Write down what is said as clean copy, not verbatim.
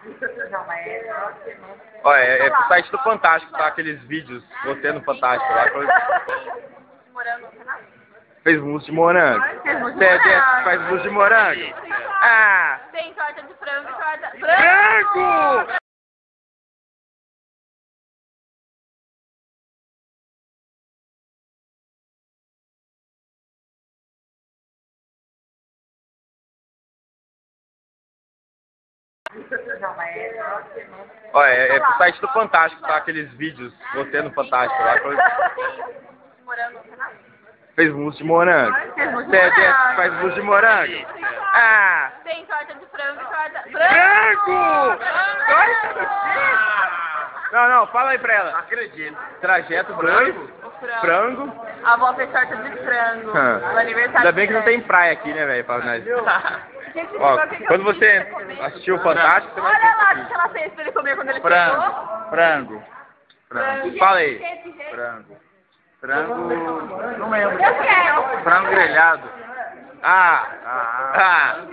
Olha, é pro site do Fantástico, tá? Aqueles vídeos, você no Fantástico lá. Fez mousse de morango. Você faz mousse de morango? Ah! Tem torta de frango e torta... Frango! Olha, é pro site do Fantástico, tá? Aqueles vídeos, você no Fantástico lá. Fez mousse de morango. Você faz mousse de morango? Ah! Tem torta de frango e torta... Frango! Não, fala aí pra ela. Acredito. Trajeto frango? Frango? A avó fez torta de frango. No aniversário. Ainda bem que não tem praia aqui, né, velho? Pra nós. Ó, quando você assistiu o Fantástico, você vai Olha lá o que ela fez pra ele comer quando ele chegou. Frango. Fala aí. Frango. Não lembro. Eu quero. Frango grelhado. Ah!